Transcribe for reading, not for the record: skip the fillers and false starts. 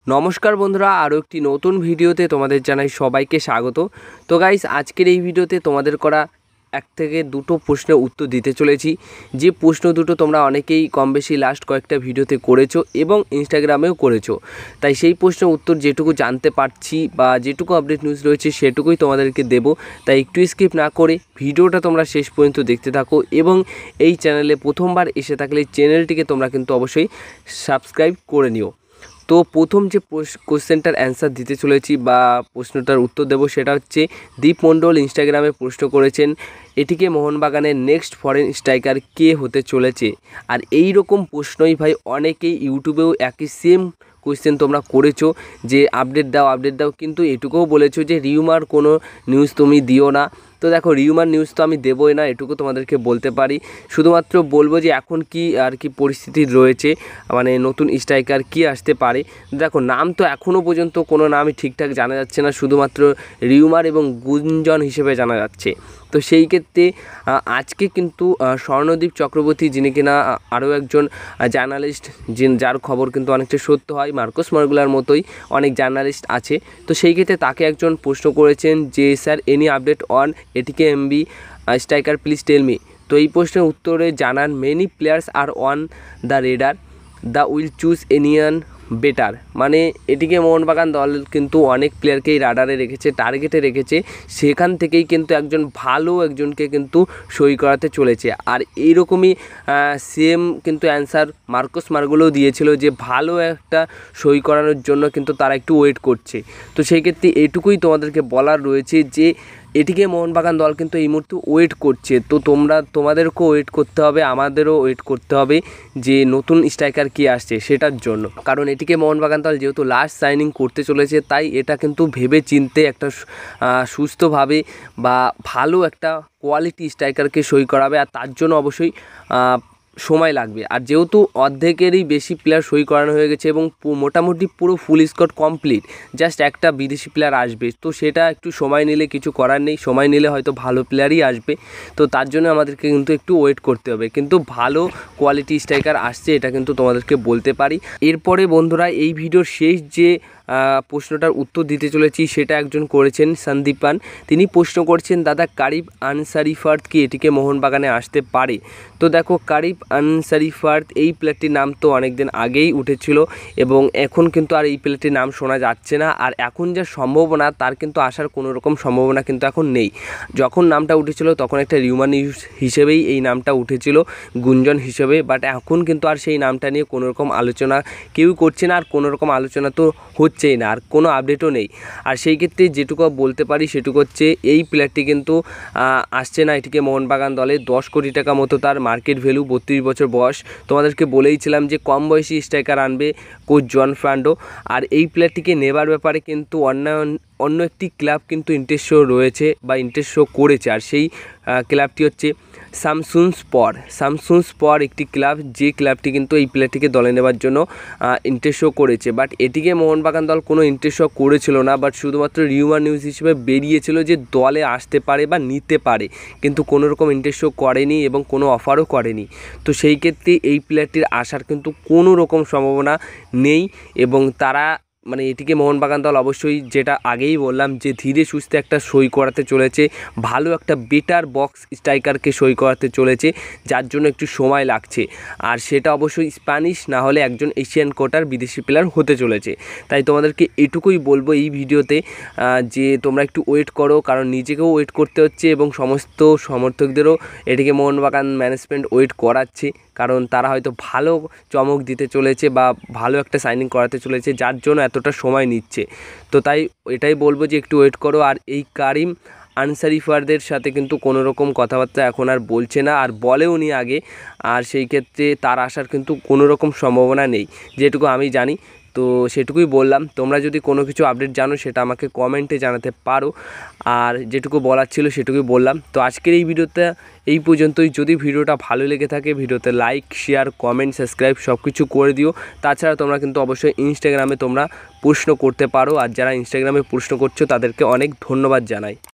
নমস্কার বন্ধুরা, আরও একটি নতুন ভিডিওতে তোমাদের জানাই সবাইকে স্বাগত। তো গাইস, আজকের এই ভিডিওতে তোমাদের করা এক থেকে দুটো প্রশ্নের উত্তর দিতে চলেছি। যে প্রশ্ন দুটো তোমরা অনেকেই কম বেশি লাস্ট কয়েকটা ভিডিওতে করেছো এবং ইনস্টাগ্রামেও করেছো, তাই সেই প্রশ্নের উত্তর যেটুকু জানতে পারছি বা যেটুকু আপডেট নিউজ রয়েছে সেটুকুই তোমাদেরকে দেব। তাই একটু স্কিপ না করে ভিডিওটা তোমরা শেষ পর্যন্ত দেখতে থাকো এবং এই চ্যানেলে প্রথমবার এসে থাকলে চ্যানেলটিকে তোমরা কিন্তু অবশ্যই সাবস্ক্রাইব করে নিও। তো প্রথম যে কোশ্চেনটার অ্যান্সার দিতে চলেছি বা প্রশ্নটার উত্তর দেব সেটা হচ্ছে, দীপ মণ্ডল ইনস্টাগ্রামে প্রশ্ন করেছেন এটিকে মোহনবাগানের নেক্সট ফরেন স্ট্রাইকার কে হতে চলেছে। আর এই রকম প্রশ্নই ভাই অনেকেই ইউটিউবেও একই সেম কোয়েশ্চেন তোমরা করেছো যে আপডেট দাও, কিন্তু এটুকুও বলেছো যে রিউমার কোনো নিউজ তুমি দিও না। তো দেখো, রিউমার নিউজ তো আমি দেবই না, এটুকু তোমাদেরকে বলতে পারি। শুধুমাত্র বলবো যে এখন কি আর কি পরিস্থিতি রয়েছে, মানে নতুন স্ট্রাইকার কি আসতে পারে। দেখো, নাম তো এখনও পর্যন্ত কোনো নামই ঠিকঠাক জানা যাচ্ছে না, শুধুমাত্র রিউমার এবং গুঞ্জন হিসেবে জানা যাচ্ছে। তো সেই ক্ষেত্রে আজকে কিন্তু স্বর্ণদীপ চক্রবর্তী, যিনি কিনা আরও একজন জার্নালিস্ট, যার খবর কিন্তু অনেকটা সত্য হয়, মার্কোস মার্গুলার মতোই অনেক জার্নালিস্ট আছে। তো সেই ক্ষেত্রে তাকে একজন প্রশ্ন করেছেন যে sir, any update on ATK MB striker please tell me. তো এই প্রশ্নের উত্তরে জানান, মেনি প্লেয়ার্স আর on the radar, they will choose any one better. মানে এটিকে মোহনবাগান দল কিন্তু অনেক প্লেয়ারকেই রাডারে রেখেছে, টার্গেটে রেখেছে, সেখান থেকেই কিন্তু একজনকে কিন্তু সই করাতে চলেছে। আর এইরকমই সেম কিন্তু অ্যান্সার মার্কোস মার্গুলোও দিয়েছিল যে ভালো একটা সই করানোর জন্য কিন্তু তারা একটু ওয়েট করছে। তো সেই ক্ষেত্রে এটুকুই তোমাদেরকে বলার রয়েছে যে এটিকে মোহনবাগান দল কিন্তু এই মুহূর্তে ওয়েট করছে। তো তোমাদেরকেও ওয়েট করতে হবে, আমাদেরও ওয়েট করতে হবে যে নতুন স্ট্রাইকার কি আসছে সেটার জন্য। কারণ এটিকে মোহনবাগান দল যেহেতু লাস্ট সাইনিং করতে চলেছে, তাই এটা কিন্তু ভেবে চিনতে একটা সুস্থভাবে বা ভালো একটা কোয়ালিটি স্ট্রাইকারকে সই করাবে, আর তার জন্য অবশ্যই সময় লাগবে। আর যেহেতু অর্ধেকেরই বেশি প্লেয়ার সই করানো হয়ে গেছে এবং মোটামুটি পুরো ফুল স্কোয়াড কমপ্লিট, জাস্ট একটা বিদেশি প্লেয়ার আসবে, তো সেটা একটু সময় নিলে কিছু করার নেই, সময় নিলে হয়তো ভালো প্লেয়ারই আসবে। তো তার জন্য আমাদেরকে কিন্তু একটু ওয়েট করতে হবে, কিন্তু ভালো কোয়ালিটি স্ট্রাইকার আসছে এটা কিন্তু তোমাদেরকে বলতে পারি। এরপরে বন্ধুরা, এই ভিডিওর শেষ যে প্রশ্নটার উত্তর দিতে চলেছি সেটা একজন করেছেন সন্দীপান। তিনি প্রশ্ন করছেন, দাদা কারিম আনসারিফার্দ কি এটিকে মোহনবাগানে আসতে পারে? তো দেখো, কারিম আনসারিফার্দ এই প্লেয়ারটির নাম তো অনেক দিন আগেই উঠেছিল এবং এখন কিন্তু আর এই প্লেয়ারটির নাম শোনা যাচ্ছে না। আর এখন যা সম্ভাবনা, তার কিন্তু আসার কোনো রকম সম্ভাবনা কিন্তু এখন নেই। যখন নামটা উঠেছিল তখন একটা রিউমার নিউজ হিসেবেই এই নামটা উঠেছিল, গুঞ্জন হিসেবে, বাট এখন কিন্তু আর সেই নামটা নিয়ে কোনো রকম আলোচনা কেউ করছে না, আর কোনো রকম আলোচনা তো হচ্ছেই না, আর কোনো আপডেটও নেই। আর সেই ক্ষেত্রে যেটুকু বলতে পারি সেটুকু হচ্ছে, এই প্লেয়ারটি কিন্তু আসছে না এটিকে মোহনবাগান দলে। 10 কোটি টাকা মতো তার মার্কেট ভ্যালু, 32 বছর বয়স। তোমাদেরকে বলেইছিলাম যে কম বয়সী স্ট্রাইকার আনবে কোচ জন ফ্রান্ডো। আর এই প্লেয়ারটিকে নেবার ব্যাপারে কিন্তু অন্য একটি ক্লাব কিন্তু ইন্টারেস্ট শো রয়েছে বা ইন্টারেস্ট শো করেছে, আর সেই ক্লাবটি হচ্ছে সামসুনস্পর একটি ক্লাব, যে ক্লাবটি কিন্তু এই প্লেয়ারটিকে দলে নেবার জন্য ইন্টারেস্ট শো করেছে। বাট এটিকে মোহনবাগান দল কোনো ইন্টারেস্ট শো করেছিল না, বাট শুধুমাত্র রিউমার নিউজ হিসেবে বেরিয়েছিল যে দলে আসতে পারে বা নিতে পারে, কিন্তু কোনো রকম ইন্টারেস্ট শো করেনি এবং কোনো অফারও করেনি। তো সেই ক্ষেত্রে এই প্লেয়ারটির আসার কিন্তু কোনো রকম সম্ভাবনা নেই এবং তারা মানে এটিকে মোহনবাগান দল অবশ্যই, যেটা আগেই বললাম, যে ধীরে সুস্থে একটা সই করাতে চলেছে, ভালো একটা বেটার বক্স স্ট্রাইকারকে সই করাতে চলেছে, যার জন্য একটু সময় লাগছে। আর সেটা অবশ্যই স্প্যানিশ না হলে একজন এশিয়ান কোটার বিদেশি প্লেয়ার হতে চলেছে। তাই তোমাদেরকে এটুকুই বলবো এই ভিডিওতে যে তোমরা একটু ওয়েট করো, কারণ নিজেকেও ওয়েট করতে হচ্ছে এবং সমস্ত সমর্থকদেরও এটিকে মোহনবাগান ম্যানেজমেন্ট ওয়েট করাচ্ছে, কারণ তারা হয়তো ভালো চমক দিতে চলেছে বা ভালো একটা সাইনিং করাতে চলেছে, যার জন্য এতটা সময় নিচ্ছে। তো তাই এটাই বলবো যে একটু ওয়েট করো। আর এই কারিম আনসারিফারদের সাথে কিন্তু কোনো রকম কথাবার্তা এখন আর বলছে না, আর বলেও নি আগে। আর সেই ক্ষেত্রে তার আসার কিন্তু কোনো রকম সম্ভাবনা নেই, যেটুকু আমি জানি। তো সেটুকুই বললাম। তোমরা যদি কোনো কিছু আপডেট জানো সেটা আমাকে কমেন্টে জানাতে পারো, আর যেটুকু বলার ছিল সেটুকুই বললাম। তো আজকের এই ভিডিওতে এই পর্যন্তই। যদি ভিডিওটা ভালো লেগে থাকে ভিডিওতে লাইক, শেয়ার, কমেন্ট, সাবস্ক্রাইব সব কিছু করে দিও। তাছাড়া তোমরা কিন্তু অবশ্যই ইনস্টাগ্রামে তোমরা প্রশ্ন করতে পারো, আর যারা ইনস্টাগ্রামে প্রশ্ন করছো তাদেরকে অনেক ধন্যবাদ জানাই।